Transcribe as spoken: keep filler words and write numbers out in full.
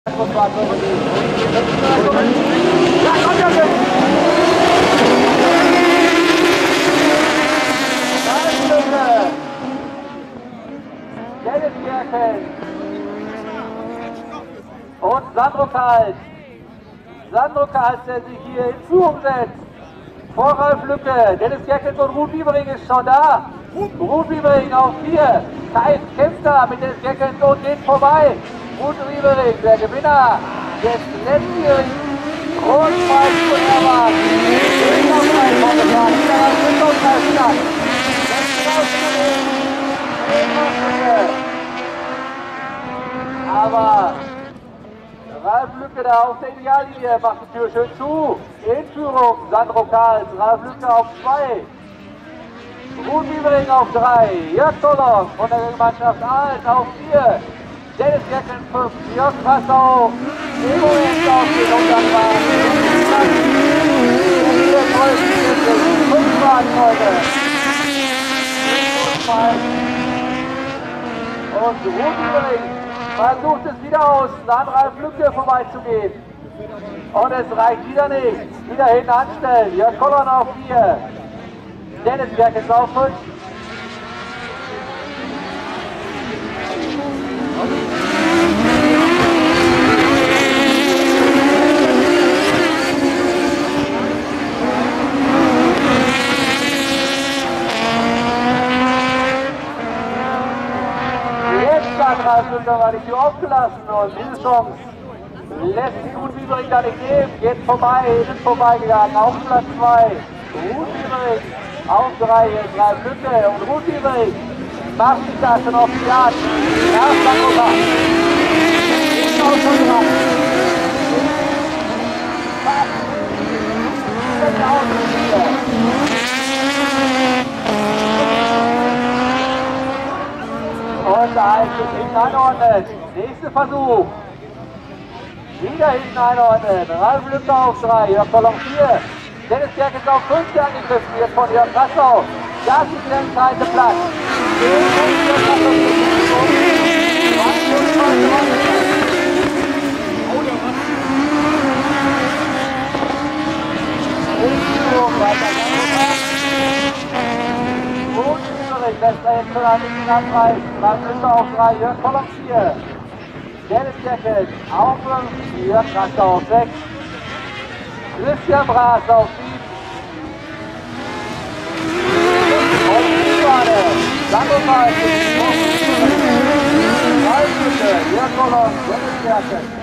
Ja, kommt ja nicht! Dennis Gerken und Sandro Kalt. Sandro Kalt, der sich hier in Führung setzt. Vor Ralf Lücke. Dennis Gerken und Ruth Biebering ist schon da. Ruth Biebering auf vier. Kalt kämpft da mit Dennis Gerken und geht vorbei. Ruth Biebering, der Gewinner des letztjährigen Großpreis von Erwarten. Aber Ralf Lücke da auf der Ideallinie macht die Tür schön zu. In Führung Sandro Kalt, Ralf Lücke auf zwei. Ruth Biebering auf drei. Jörg Tollock von der Mannschaft Alt auf vier. Dennis Gerken fünf. Jörg Passau. Emo Jens auf den Untergrad. fünf Fahrzeuge. Und Ruth Biebering versucht es wieder aus, an Ralf Lücke vorbeizugehen. Und es reicht wieder nicht. Wieder hinten anstellen. Jörg Kollern auf vier. Dennis Gerken auf fünf. Ralf Lücke war die Tür aufgelassen und diese Chance lässt sich Ruth Biebering da nicht nehmen. Geht vorbei, ist vorbeigegangen auf Platz zwei. Ruth Biebering auf drei, jetzt Ralf Lücke und Ruth Biebering macht sich da schon auf die Jagd. Erster Nummer. Ist auch schon dran. Und da ist es hinten einordnen. Nächster Versuch. Wieder hinten einordnen. Ralf Lücke auf drei. Jörg Kollon vier. Dennis Gerken auf fünf angegriffen. Jetzt von Jörg Passau. Das ist der entscheidende Platz. Lässt er jetzt schon ein bisschen abreißen. Ralf Lücke auf drei, Jörg Kollon vier. Dennis Gerken auf fünf, Jörg Raster auf sechs. Christian Braas auf sieben. Und Zielbahne. Sandro Kalt. Ralf Lücke, Jörg Kollon, Dennis Gerken.